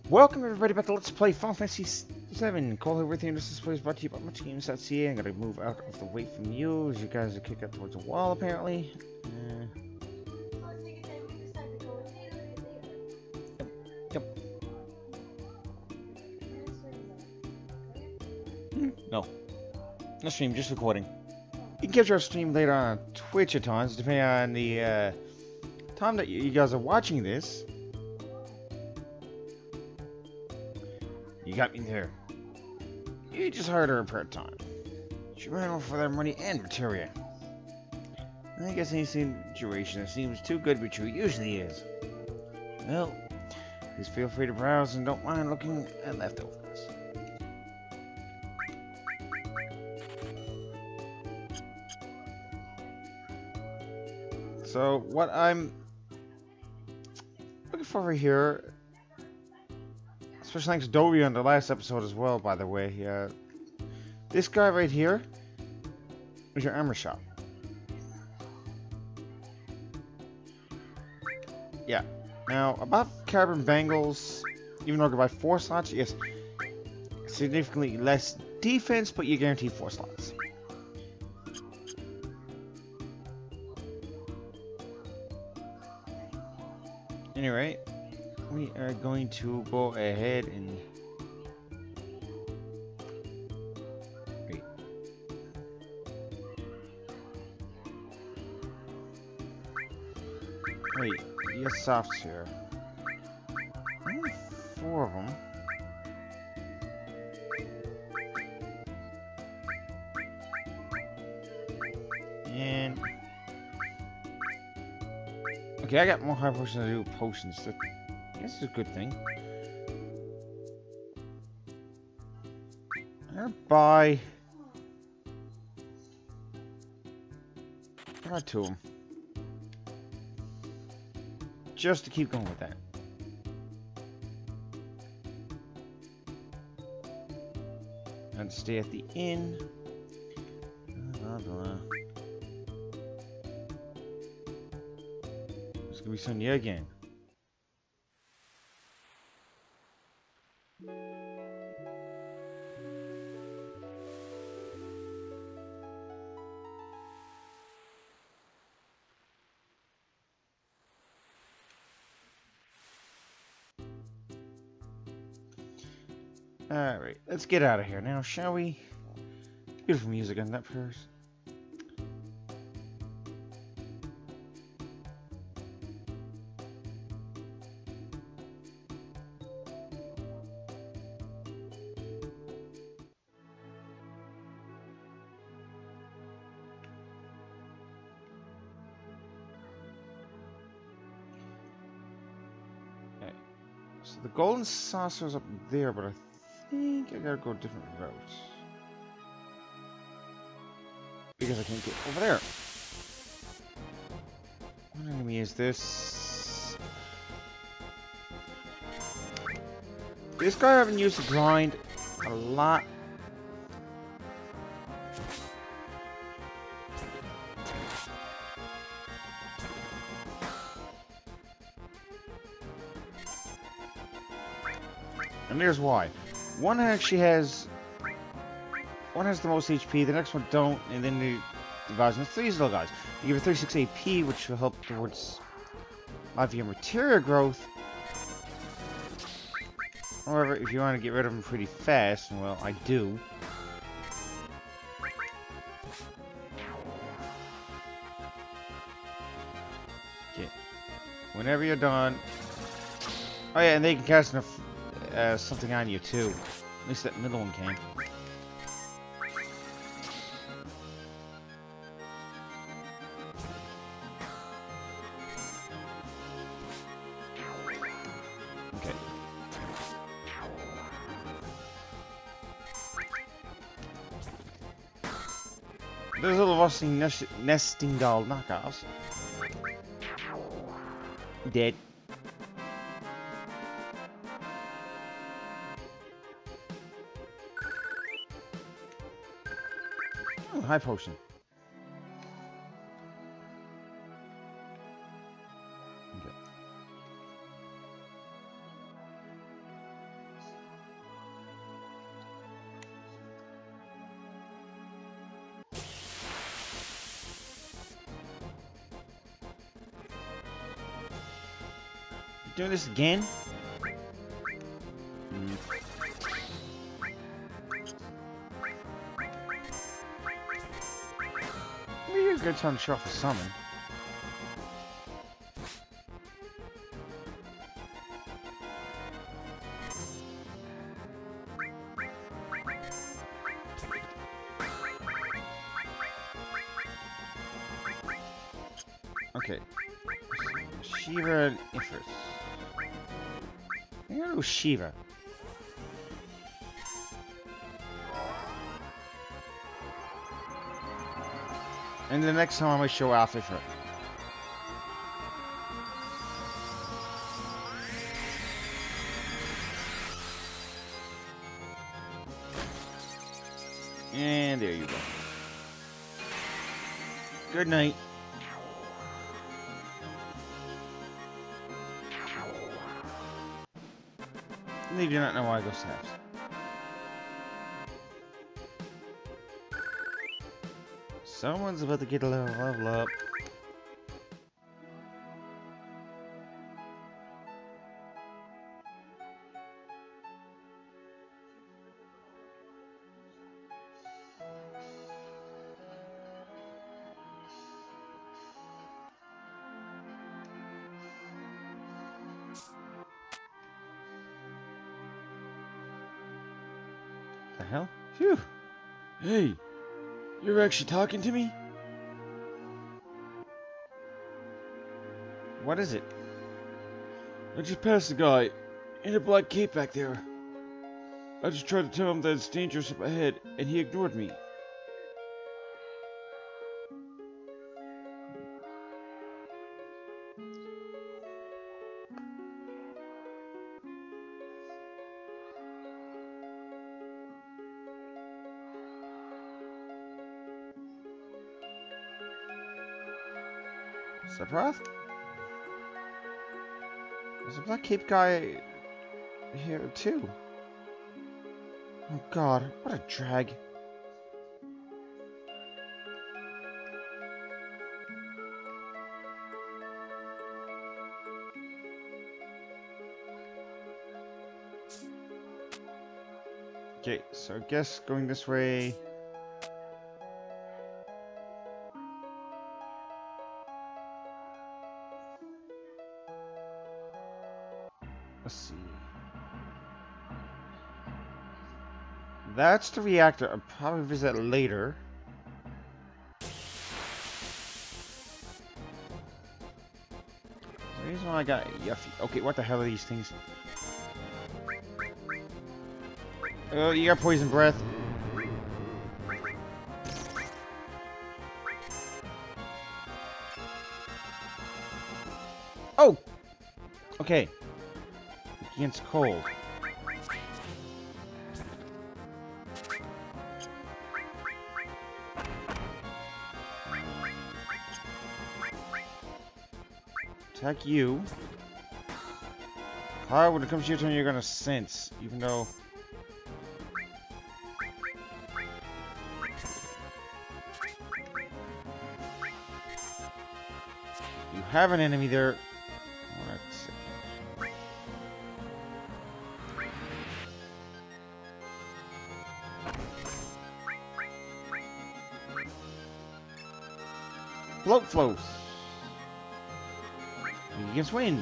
Welcome everybody back to Let's Play Final Fantasy VII. Cole here with you, and this display is brought to you by MuchGames.ca. I'm gonna move out of the way from you as you guys are kicked out towards the wall apparently. Yep. No. No stream, just recording. You can catch our stream later on Twitch at times, depending on the time that you guys are watching this. You got me there. You just hired her a part-time. She ran off for their money and materia. I guess any situation that seems too good to be true usually is. Well, please feel free to browse and don't mind looking at leftovers. So, what I'm looking for over here, special thanks to Dory on the last episode as well, by the way. This guy right here is your armor shop. Yeah. Now, about carbon bangles, even though I can buy 4 slots, yes, significantly less defense, but you guarantee 4 slots. Anyway, we are going to go ahead and wait, yes, softs here. Only 4 of them. And okay, I got more high potions to do potions. So I guess it's a good thing. I'm gonna buy 2 of them. Just to keep going with that. And stay at the inn. Blah, blah, blah. It's gonna be Sonya again. Alright, let's get out of here now, shall we? Beautiful music on that first. Okay. So the golden saucer's up there, but I think I gotta go a different route. Because I can't get over there. What enemy is this? This guy I haven't used to grind a lot. And there's why. One actually has... One has the most HP, the next one don't, and then the guys, and these little guys. They give it 36 AP, which will help towards a lot of your materia growth. However, if you want to get rid of them pretty fast, well, I do. Okay. Whenever you're done... Oh yeah, and they can cast something on you too. At least that middle one can. Okay. There's little rusty nesting doll knockoffs. Dead. Oh, high potion. Okay. Doing this again? Maybe a good time to show off a summon. Okay. Shiva and Ifrit. I'm gonna go Shiva. And the next time I might show off Ifrit. And there you go. Good night. They do not know why I go snaps. Someone's about to get a little level up. The hell? Phew! Hey! You're actually talking to me? What is it? I just passed a guy in a black cape back there. I just tried to tell him that it's dangerous up ahead, and he ignored me. Sephiroth? There's a black cape guy here too. Oh god, what a drag. Okay, so I guess going this way. Let's see. That's the reactor. I'll probably visit later. The reason why I got Yuffie. Okay, what the hell are these things? Oh, you got poison breath. Oh! Okay. Against cold. Attack you. How when it comes to your turn, you're gonna sense, even though. You have an enemy there. Float flows. Against wind.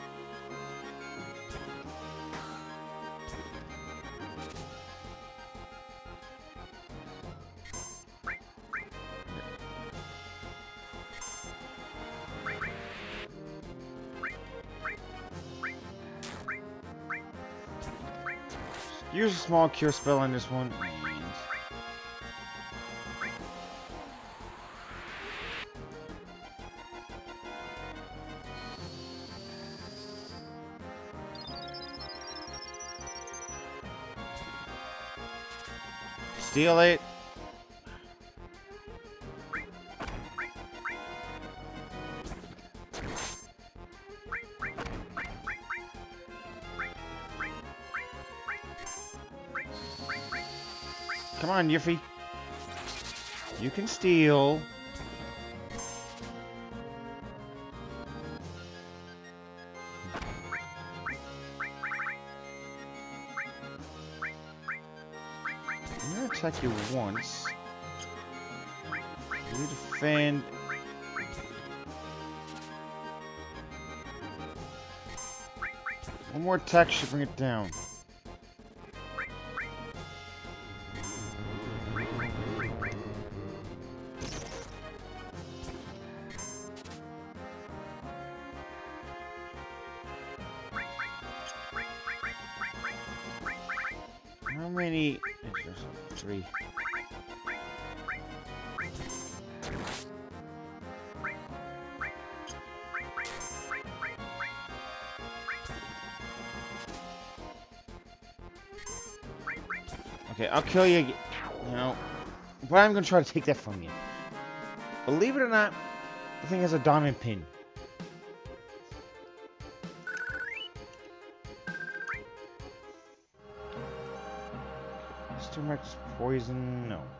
Use a small cure spell on this one. Steal it. Come on, Yuffie. You can steal. attack you once. You defend. One more attack should bring it down. How many? 3. Okay, I'll kill you, you know, but I'm gonna try to take that from you. Believe it or not, the thing has a diamond pin. Too much poison, no.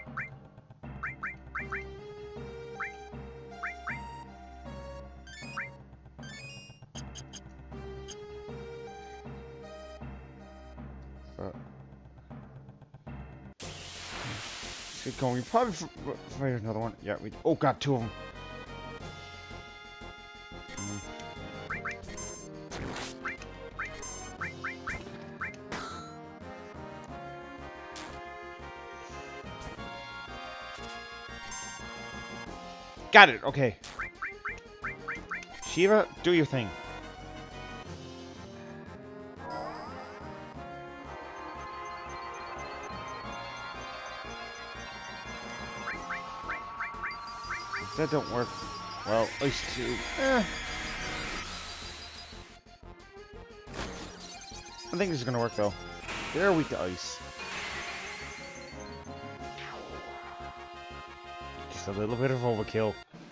Let's get going. We probably fight another one. Yeah, we. Oh god, 2 of them. Got it, okay. Shiva, do your thing. If that don't work, well, at least 2. I think this is gonna work though. They're weak to ice. Just a little bit of overkill.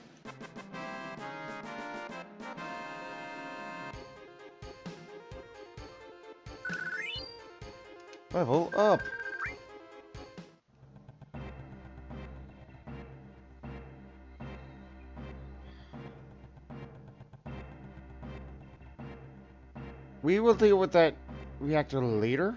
Level up! We will deal with that reactor later.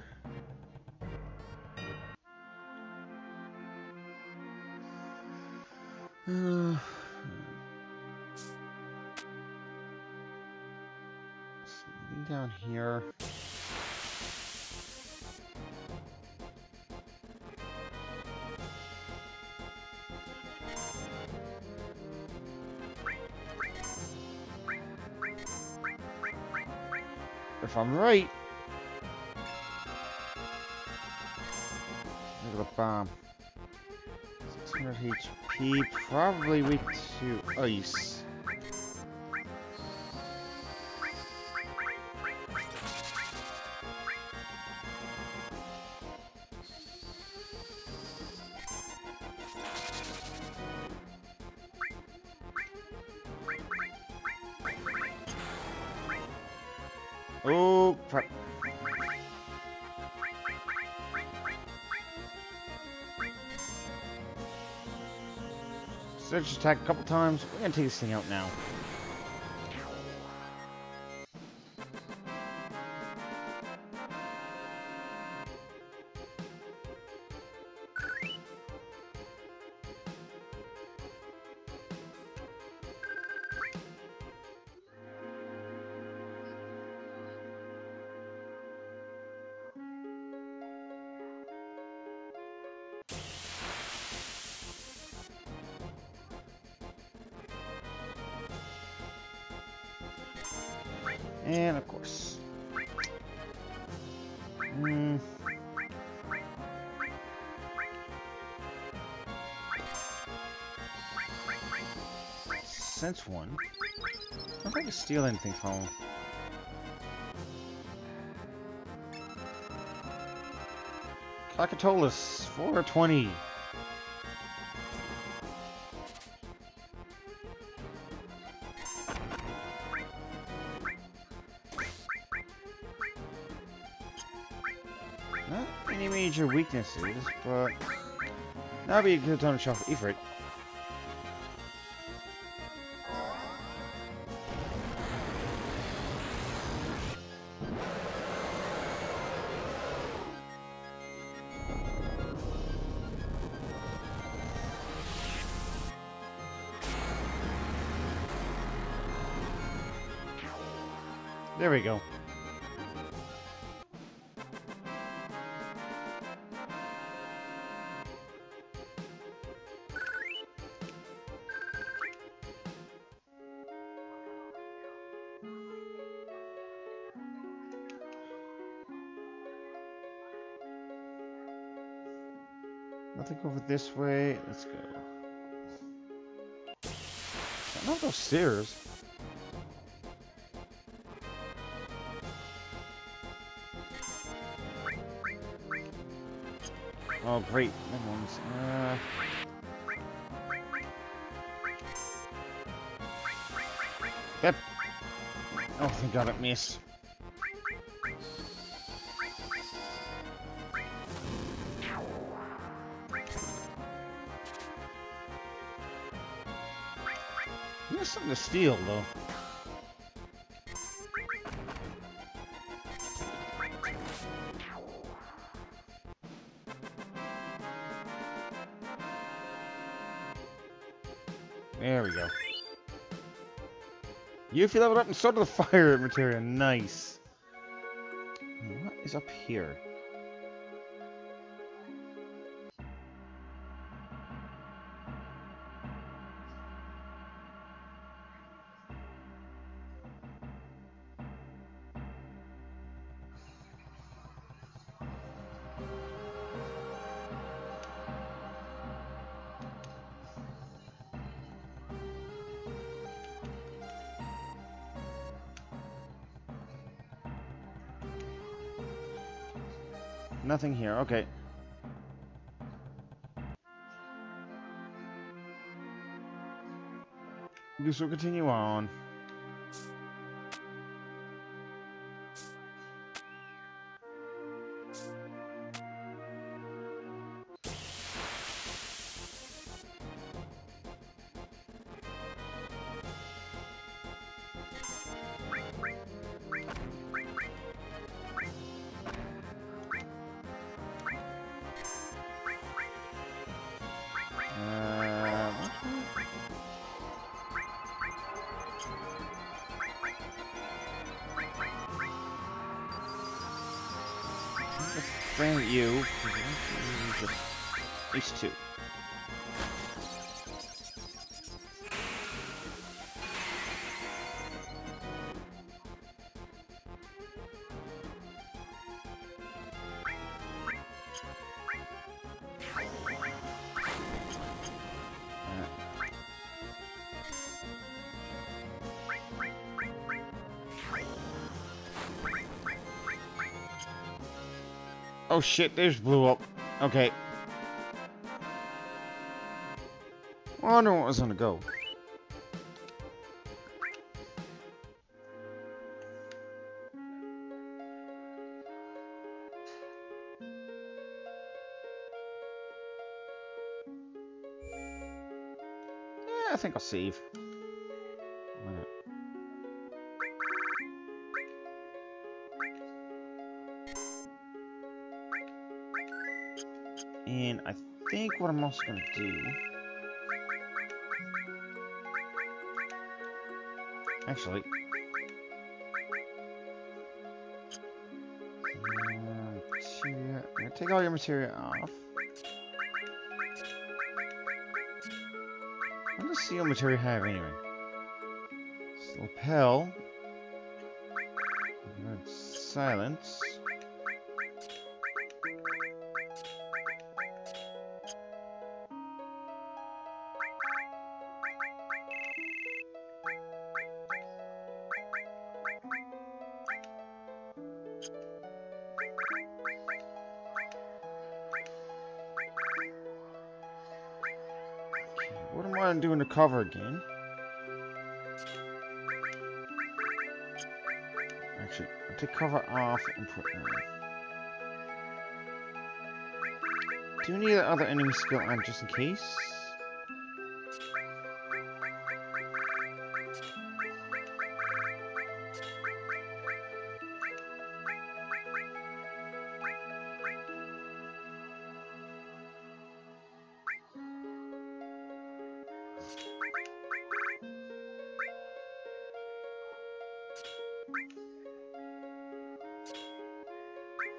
Down here. If I'm right, look at the bomb. 600 HP, probably weak to ice. Oh, crap. Search attack a couple times. We're gonna take this thing out now. And of course. Sense one. I don't think I can steal anything from him. Kakatolis, 420. Not any major weaknesses, but that'll be a good time to shuffle Ifrit. There we go. Nothing over this way. Let's go. Not those stairs. Oh, great. That one's, That... Oh, thank God it missed. There's something to steal, though. There we go. You feel leveled up and so did the fire materia. Nice. What is up here? Nothing here. Okay. Guess we'll continue on. Frame you. At least two. Oh shit, they just blew up. Okay. I wonder what was gonna go. Yeah, I think I'll save. Why not? And I think what I'm also going to do... Actually... materia... I'm going to take all your materia off. What does seal materia have anyway? Lapel. Silence. What am I doing to cover again? Actually, I'll take cover off and put on. Do you need the other enemy skill on just in case?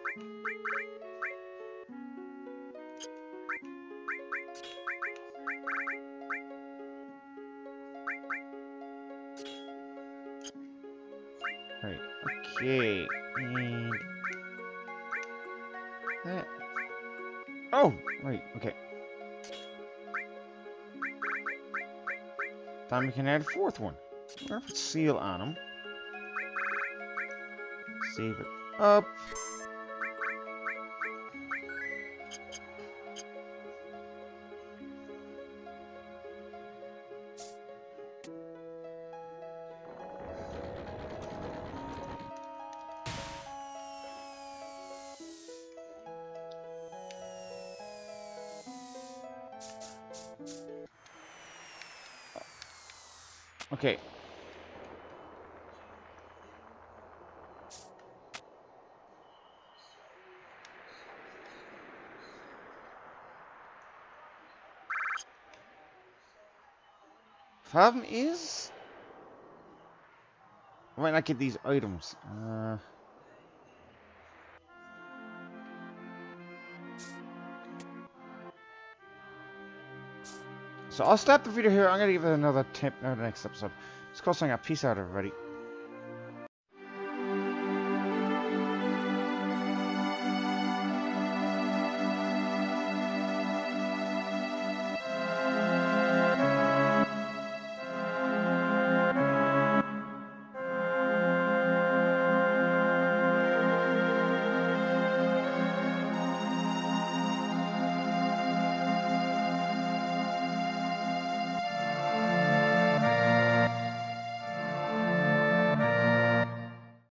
Right, okay, and... that. Oh! Right, okay. Time we can add a fourth one. We're gonna put seal on them. Save it up. Okay. Problem is, I might not get these items. So I'll stop the video here. I'm gonna give it another tip in the next episode. It's cool, so peace out, everybody.